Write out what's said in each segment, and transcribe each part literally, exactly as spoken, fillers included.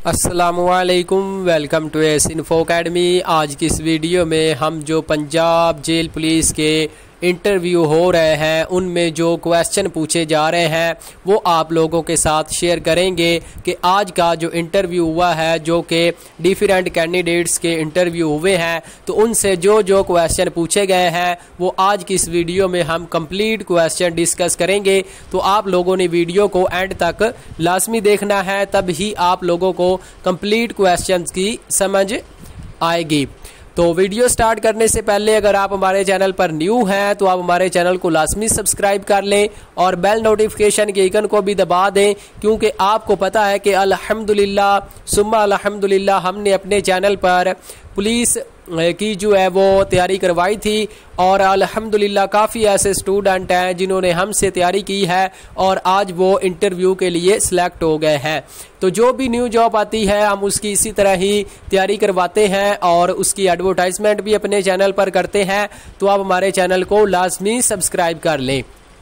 अस्सलामुअलैकुम, welcome to S info academy. आज की इस वीडियो में हम जो पंजाब जेल पुलिस के इंटरव्यू हो रहे हैं उनमें जो क्वेश्चन पूछे जा रहे हैं वो आप लोगों के साथ शेयर करेंगे कि आज का जो इंटरव्यू हुआ है, जो कि डिफरेंट कैंडिडेट्स के इंटरव्यू हुए हैं, तो उनसे जो जो क्वेश्चन पूछे गए हैं वो आज की इस वीडियो में हम कंप्लीट क्वेश्चन डिस्कस करेंगे। तो आप लोगों ने वीडियो को एंड तक लाजमी देखना है, तब ही आप लोगों को कंप्लीट क्वेश्चन की समझ आएगी। तो वीडियो स्टार्ट करने से पहले अगर आप हमारे चैनल पर न्यू हैं तो आप हमारे चैनल को लाजमी सब्सक्राइब कर लें और बेल नोटिफिकेशन के आइकन को भी दबा दें, क्योंकि आपको पता है कि अल्हम्दुलिल्लाह सुम्मा अल्हम्दुलिल्लाह हमने अपने चैनल पर पुलिस की जो है वो तैयारी करवाई थी और अल्हम्दुलिल्लाह काफ़ी ऐसे स्टूडेंट हैं जिन्होंने हमसे तैयारी की है और आज वो इंटरव्यू के लिए सिलेक्ट हो गए हैं। तो जो भी न्यू जॉब आती है हम उसकी इसी तरह ही तैयारी करवाते हैं और उसकी एडवर्टाइजमेंट भी अपने चैनल पर करते हैं। तो आप हमारे चैनल को लाजमी सब्सक्राइब कर लें।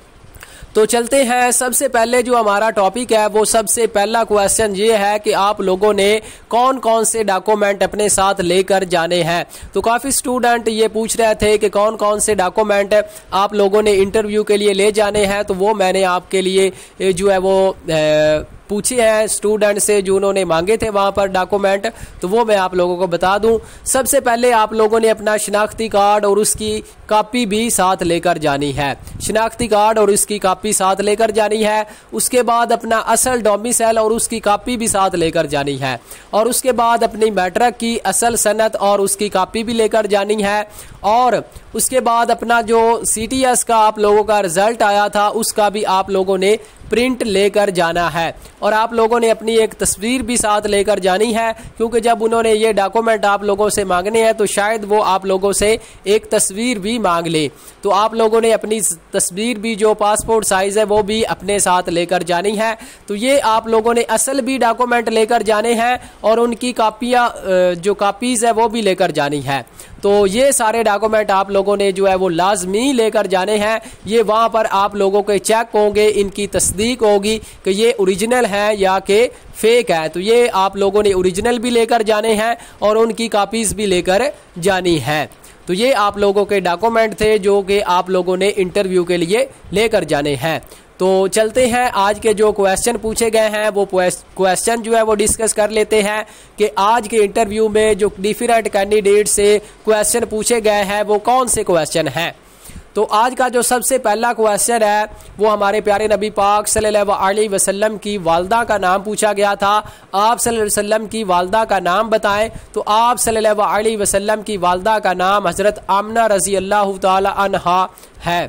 तो चलते हैं। सबसे पहले जो हमारा टॉपिक है वो सबसे पहला क्वेश्चन ये है कि आप लोगों ने कौन कौन से डॉक्यूमेंट अपने साथ लेकर जाने हैं। तो काफ़ी स्टूडेंट ये पूछ रहे थे कि कौन कौन से डॉक्यूमेंट आप लोगों ने इंटरव्यू के लिए ले जाने हैं, तो वो मैंने आपके लिए जो है वो ए, पूछे हैं स्टूडेंट से जो उन्होंने मांगे थे वहाँ पर डॉक्यूमेंट, तो वो मैं आप लोगों को बता दूं। सबसे पहले आप लोगों ने अपना शिनाख्ती कार्ड और उसकी कॉपी भी साथ लेकर जानी है। शिनाख्ती कार्ड और उसकी कॉपी साथ लेकर जानी है। उसके बाद अपना असल डोमिसाइल और उसकी कॉपी भी साथ लेकर जानी है। और उसके बाद अपनी मैट्रिक की असल सनद और उसकी कॉपी भी लेकर जानी है। और उसके बाद अपना जो सी टी एस का आप लोगों का रिजल्ट आया था उसका भी आप लोगों ने प्रिंट लेकर जाना है। और आप लोगों ने अपनी एक तस्वीर भी साथ लेकर जानी है, क्योंकि जब उन्होंने ये डॉक्यूमेंट आप लोगों से मांगने हैं तो शायद वो आप लोगों से एक तस्वीर भी मांग ले। तो आप लोगों ने अपनी तस्वीर भी जो पासपोर्ट साइज है वो भी अपने साथ लेकर जानी है। तो ये आप लोगों ने असल भी डॉक्यूमेंट लेकर जाने हैं और उनकी कापियाँ जो कापीज़ है वो भी लेकर जानी है। तो ये सारे डॉक्यूमेंट आप लोगों ने जो है वो लाजमी लेकर जाने हैं। ये वहाँ पर आप लोगों के चेक होंगे, इनकी तस्दीक होगी कि ये ओरिजिनल है या कि फेक है। तो ये आप लोगों ने ओरिजिनल भी लेकर जाने हैं और उनकी कापीज़ भी लेकर जानी है। तो ये आप लोगों के डॉक्यूमेंट थे जो कि आप लोगों ने इंटरव्यू के लिए लेकर जाने हैं। तो चलते हैं, आज के जो क्वेश्चन पूछे गए हैं वो क्वेश्चन जो है वो डिस्कस कर लेते हैं कि आज के इंटरव्यू में जो डिफरेंट कैंडिडेट से क्वेश्चन पूछे गए हैं वो कौन से क्वेश्चन हैं। तो आज का जो सबसे पहला क्वेश्चन है वो हमारे प्यारे नबी पाक सल्लल्लाहु अलैहि वसल्लम की वालदा का नाम पूछा गया था। आप सल्लल्लाहु अलैहि वसल्लम की वालदा का नाम बताएं। तो आप सल्लल्लाहु अलैहि वसल्लम की वालदा का नाम हज़रत आमना रज़ी अल्लाह ताला अन्हा है।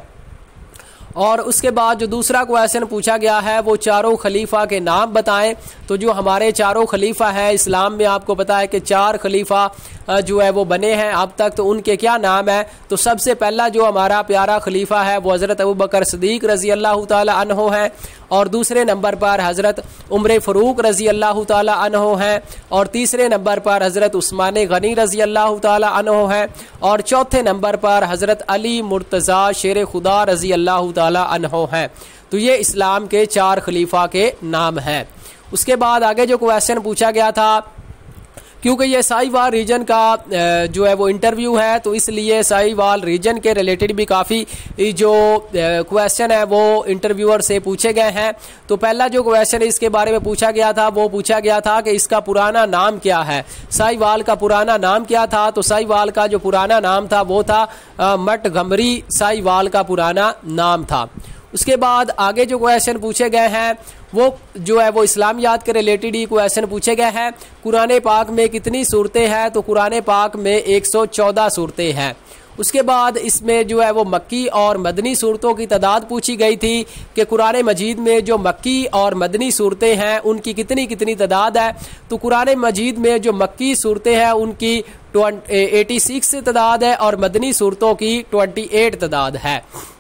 और उसके बाद जो दूसरा क्वेश्चन पूछा गया है वो चारों खलीफा के नाम बताएं। तो जो हमारे चारों खलीफा है इस्लाम में, आपको पता है कि चार खलीफा जो है वो बने हैं अब तक, तो उनके क्या नाम है। तो सबसे पहला जो हमारा प्यारा खलीफा है वो हज़रत अबू बकर सिद्दीक रज़ी अल्लाह ताला अन्हो है। और दूसरे नंबर पर हज़रत उमर फ़ारूक रज़ी अल्लाह ताला अन्हो है। और तीसरे नंबर पर हज़रत उस्मान गनी रज़ी अल्लाह ताला अन्हो है। और चौथे नंबर पर हज़रत अली मुर्तज़ा शेर खुदा रज़ी अल्लाह ताला अन्हो है। तो ये इस्लाम के चार खलीफा के नाम हैं। उसके बाद आगे जो क्वेश्चन पूछा गया था, क्योंकि ये साहिवाल रीजन का जो है वो इंटरव्यू है तो इसलिए साहिवाल रीजन के रिलेटेड भी काफ़ी जो क्वेश्चन है वो इंटरव्यूअर से पूछे गए हैं। तो पहला जो क्वेश्चन इसके बारे में पूछा गया था वो पूछा गया था कि इसका पुराना नाम क्या है। साहिवाल का पुराना नाम क्या था। तो साहिवाल का जो पुराना नाम था वो था मटगमरी साहिवाल का पुराना नाम था। उसके बाद आगे जो क्वेश्चन पूछे गए हैं वो जो है वो इस्लामियात के रिलेटेड ही क्वेश्चन पूछे गए हैं। कुरान पाक में कितनी सूरतें हैं। तो कुरान पाक में एक सौ चौदह सूरतें हैं। उसके बाद इसमें जो है वो मक्की और मदनी सूरतों की तादाद पूछी गई थी कि कुरान मजीद में जो मक्की और मदनी सूरतें हैं उनकी कितनी कितनी तादाद है। तो कुरान मजीद में जो मक्की सूरतें हैं उनकी एटी सिक्स तादाद है और मदनी सूरतों की ट्वेंटी एट तादाद है।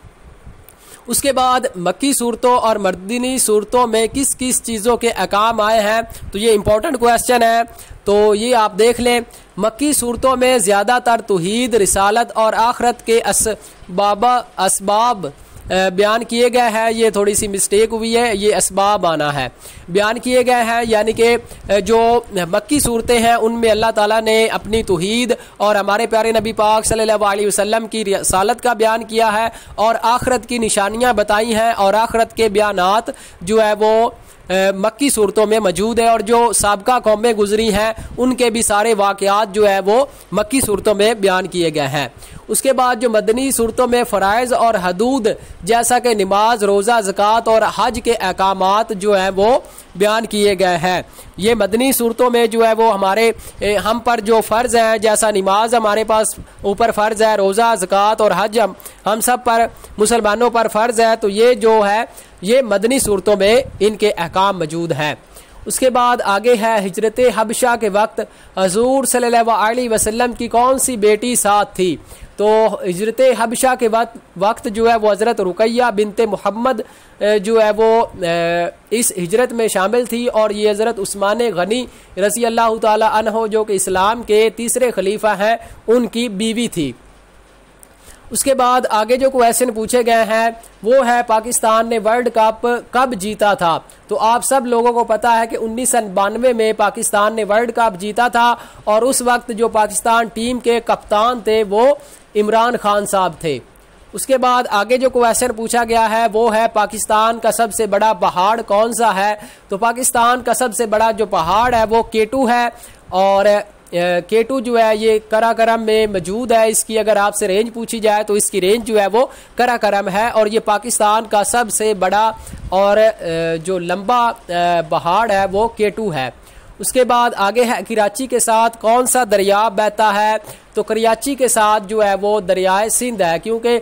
उसके बाद मक्की सूरतों और मदनी सूरतों में किस किस चीज़ों के अहकाम आए हैं। तो ये इंपॉर्टेंट क्वेश्चन है, तो ये आप देख लें। मक्की सूरतों में ज़्यादातर तौहीद, रिसालत और आखरत के असबाब असबाब बयान किए गए हैं ये थोड़ी सी मिस्टेक हुई है, ये असबाब आना है बयान किए गए हैं, यानी कि जो मक्की सूरतें हैं उनमें अल्लाह ताला ने अपनी तौहीद और हमारे प्यारे नबी पाक सल्लल्लाहु अलैहि वसल्लम की रिसालत का बयान किया है और आखरत की निशानियां बताई हैं और आखरत के बयानात जो है वो मक्की सूरतों में मौजूद है और जो साबका कौमें गुजरी हैं उनके भी सारे वाक़यात जो है वो मक्की सूरतों में बयान किए गए हैं। उसके बाद जो मदनी सूरतों में फ़राइज़ और हदूद जैसा कि नमाज, रोज़ा, ज़कात और हज के अहकामात जो है वो बयान किए गए हैं। ये मदनी सूरतों में जो है वो हमारे हम पर जो फ़र्ज़ हैं, जैसा नमाज हमारे पास ऊपर फ़र्ज़ है, रोज़ा, ज़कात और हज हम हम सब पर मुसलमानों पर फ़र्ज़ है, तो ये जो है ये मदनी सूरतों में इनके अहकाम मौजूद हैं। उसके बाद आगे है हिजरत हबशा के वक्त हजूर सल्लल्लाहु अलैहि वसल्लम की कौन सी बेटी साथ थी। तो हिजरत हबशा के वक्त वक्त जो है वो हज़रत रुकैया बिनते मोहम्मद जो है वो इस हिजरत में शामिल थी और ये हज़रत उस्मान गनी रज़ी अल्लाह ताला अन्हो जो कि इस्लाम के तीसरे खलीफा हैं उनकी बीवी थी। उसके बाद आगे जो क्वेश्चन पूछे गए हैं वो है पाकिस्तान ने वर्ल्ड कप कब जीता था। तो आप सब लोगों को पता है कि उन्नीस सौ बानवे में पाकिस्तान ने वर्ल्ड कप जीता था और उस वक्त जो पाकिस्तान टीम के कप्तान थे वो इमरान खान साहब थे। उसके बाद आगे जो क्वेश्चन पूछा गया है वो है पाकिस्तान का सबसे बड़ा पहाड़ कौन सा है। तो पाकिस्तान का सबसे बड़ा जो पहाड़ है वो केटू है और केटू जो है ये कराकरम में मौजूद है। इसकी अगर आपसे रेंज पूछी जाए तो इसकी रेंज जो है वो कराकरम है और ये पाकिस्तान का सबसे बड़ा और जो लंबा पहाड़ है वो केटू है। उसके बाद आगे है कराची के साथ कौन सा दरिया बहता है। तो कराची के साथ जो है वो दरियाए सिंध है, क्योंकि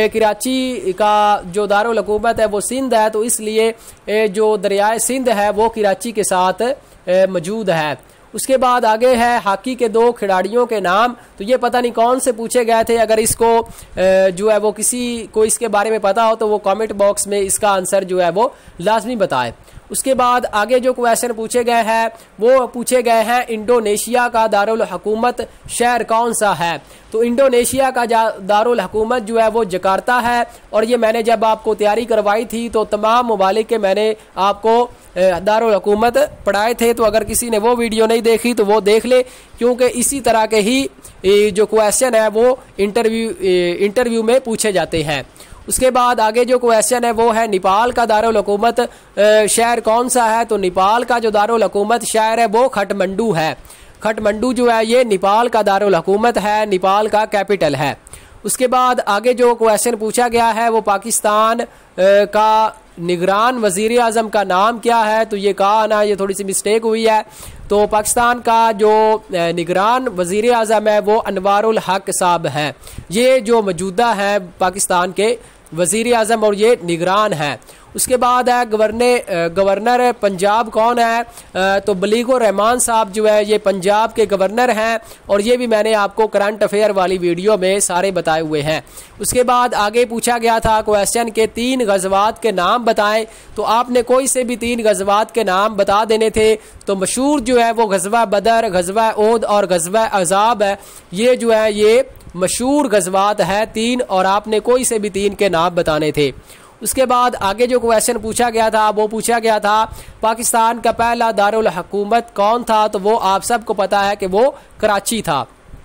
कराची का जो दारुल हुकूमत है वो सिंध है, तो इसलिए जो दरियाए सिंध है वो कराची के साथ मौजूद है। उसके बाद आगे है हॉकी के दो खिलाड़ियों के नाम। तो ये पता नहीं कौन से पूछे गए थे, अगर इसको जो है वो किसी को इसके बारे में पता हो तो वो कमेंट बॉक्स में इसका आंसर जो है वो लाजमी बताए। उसके बाद आगे जो क्वेश्चन पूछे गए हैं वो पूछे गए हैं इंडोनेशिया का दारुल हुकूमत शहर कौन सा है। तो इंडोनेशिया का दारुल हुकूमत जो है वो जकार्ता है और ये मैंने जब आपको तैयारी करवाई थी तो तमाम ममालिक के मैंने आपको दारुल हुकूमत पढ़ाए थे। तो अगर किसी ने वो वीडियो नहीं देखी तो वो देख ले, क्योंकि इसी तरह के ही जो क्वेश्चन है वो इंटरव्यू इंटरव्यू में पूछे जाते हैं। उसके बाद आगे जो क्वेश्चन है वो है नेपाल का दारुल हुकूमत शहर कौन सा है। तो नेपाल का जो दारुल हुकूमत शहर है वो खटमंडू है। खटमंडू जो है ये नेपाल का दारुल हुकूमत है, नेपाल का कैपिटल है। उसके बाद आगे जो क्वेश्चन पूछा गया है वो पाकिस्तान का निगरान वजीर आज़म का नाम क्या है। तो ये कहा ना, ये थोड़ी सी मिस्टेक हुई है। तो पाकिस्तान का जो निगरान वजीर आज़म है वो अनवारुल हक साहब हैं। ये जो मौजूदा है पाकिस्तान के वजीर आज़म और ये निगरान है। उसके बाद है गवर्नर गवर्नर पंजाब कौन है। तो बलीगुर रहमान साहब जो है ये पंजाब के गवर्नर हैं और ये भी मैंने आपको करंट अफेयर वाली वीडियो में सारे बताए हुए हैं। उसके बाद आगे पूछा गया था क्वेश्चन के तीन गज़वात के नाम बताएं। तो आपने कोई से भी तीन गज़वात के नाम बता देने थे। तो मशहूर जो है वो गज़वा बदर, गज़वा ओद और गज़वा अज़ाब है। ये जो है ये मशहूर गज़वात है तीन और आपने कोई से भी तीन के नाम बताने थे। उसके बाद आगे जो क्वेश्चन पूछा गया था वो पूछा गया था पाकिस्तान का पहला दारुल हुकूमत कौन था। तो वो आप सबको पता है कि वो कराची था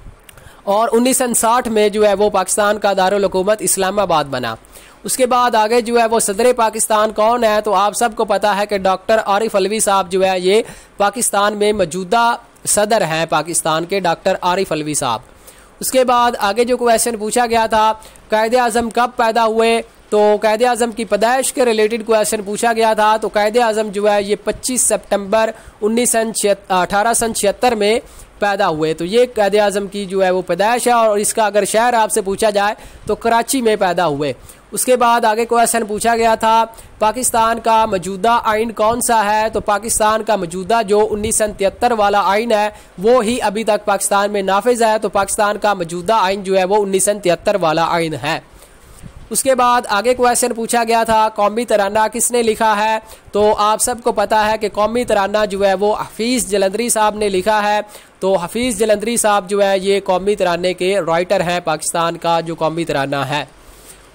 और उन्नीस सौ साठ में जो है वो पाकिस्तान का दारुल हुकूमत इस्लामाबाद बना। उसके बाद आगे जो है वो सदर पाकिस्तान कौन है। तो आप सबको पता है कि डॉक्टर आरिफ अलवी साहब जो है ये पाकिस्तान में मौजूदा सदर हैं पाकिस्तान के, डॉक्टर आरिफ अलवी साहब। उसके बाद आगे जो क्वेश्चन पूछा गया था कायदे आज़म कब पैदा हुए। तो कायदे आज़म की पैदाइश के रिलेटेड क्वेश्चन पूछा गया था। तो कायदे आज़म जो है ये पच्चीस सितंबर उन्नीस सौ अठारह सौ छिहत्तर में पैदा हुए। तो ये कायदे आज़म की जो है वो पैदाइश है और इसका अगर शहर आपसे पूछा जाए तो कराची में पैदा हुए। उसके बाद आगे क्वेश्चन पूछा गया था पाकिस्तान का मौजूदा आइन कौन सा है। तो पाकिस्तान का मौजूदा जो उन्नीस सौ तिहत्तर वाला आइन है वो ही अभी तक पाकिस्तान में नाफिज है। तो पाकिस्तान का मौजूदा आइन जो है वो उन्नीस सौ तिहत्तर वाला आइन है। उसके बाद आगे क्वेश्चन पूछा गया था कौमी तराना किसने लिखा है। तो आप सबको पता है कि कौमी तराना जो है वो हफीज़ जलंधरी साहब ने लिखा है। तो हफीज़ जलंधरी साहब जो है ये कौमी तराने के राइटर हैं, पाकिस्तान का जो कौमी तराना है।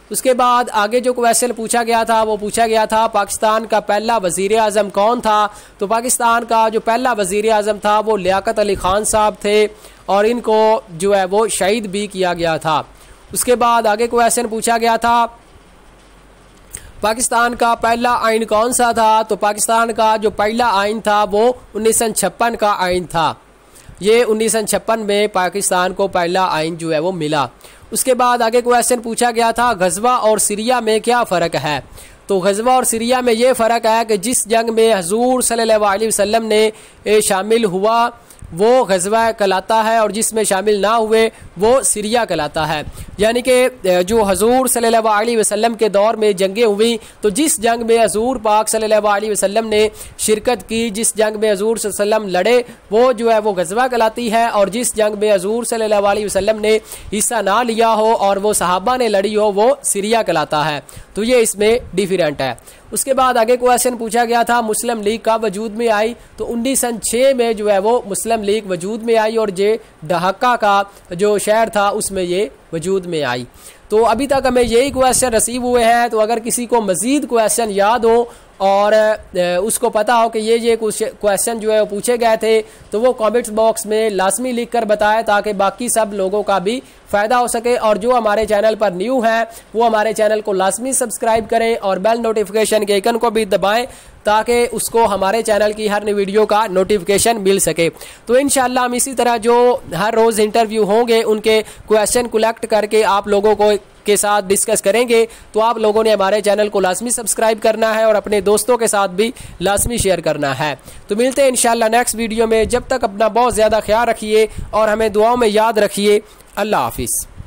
उसके बाद आगे जो क्वेश्चन पूछा गया था वो पूछा गया था पाकिस्तान का पहला वजीर आज़म कौन था। तो पाकिस्तान का जो पहला वजीर आज़म था वो लियाकत अली खान साहब थे और इनको जो है वो शहीद भी किया गया था। उसके बाद आगे क्वेश्चन पूछा गया था पाकिस्तान का पहला आइन कौन सा था। तो पाकिस्तान का जो पहला आइन था वो उन्नीस सौ छप्पन का आइन था। ये उन्नीस सौ छप्पन में पाकिस्तान को पहला आइन जो है वो मिला। उसके बाद आगे क्वेश्चन पूछा गया था गज़वा और सीरिया में क्या फ़र्क है। तो गज़वा और सीरिया में ये फ़र्क है कि जिस जंग में हुज़ूर सल्लल्लाहु अलैहि वसल्लम ने शामिल हुआ वो गज़वा कहलाता है और जिसमें शामिल ना हुए वो सीरिया कहलाता है। यानी कि जो हुज़ूर सल्लल्लाहु अलैहि वसल्लम के दौर में जंगें हुई तो जिस जंग में हुज़ूर पाक सल्लल्लाहु अलैहि वसल्लम ने शिरकत की, जिस जंग में हुज़ूर सल्लल्लाहु अलैहि वसल्लम लड़े वो जो है वो गज़वा कहलाती है। और जिस जंग में हुज़ूर सल्लल्लाहु अलैहि वसल्लम ने हिस्सा ना लिया हो और वो सहाबा ने लड़ी हो वो सीरिया कहलाता है। तो ये इसमें डिफरेंट है। उसके बाद आगे क्वेश्चन पूछा गया था मुस्लिम लीग कब वजूद में आई। तो उन्नीस सौ छः में जो है वो मुस्लिम लीग वजूद में आई और जे ढाका का जो शहर था उसमें ये वजूद में आई। तो अभी तक हमें यही क्वेश्चन रिसीव हुए हैं। तो अगर किसी को मज़ीद क्वेश्चन याद हो और उसको पता हो कि ये ये कुछ क्वेश्चन जो है वो पूछे गए थे तो वो कमेंट्स बॉक्स में लाजमी लिख कर बताएं ताकि बाकी सब लोगों का भी फ़ायदा हो सके। और जो हमारे चैनल पर न्यू है वो हमारे चैनल को लाजमी सब्सक्राइब करें और बेल नोटिफिकेशन के आइकन को भी दबाएं ताकि उसको हमारे चैनल की हर नई वीडियो का नोटिफिकेशन मिल सके। तो इंशाल्लाह हम इसी तरह जो हर रोज़ इंटरव्यू होंगे उनके क्वेश्चन कलेक्ट करके आप लोगों को के साथ डिस्कस करेंगे। तो आप लोगों ने हमारे चैनल को लाजमी सब्सक्राइब करना है और अपने दोस्तों के साथ भी लाजमी शेयर करना है। तो मिलते हैं इंशाल्लाह नेक्स्ट वीडियो में। जब तक अपना बहुत ज़्यादा ख्याल रखिए और हमें दुआओं में याद रखिए। अल्लाह हाफिज़।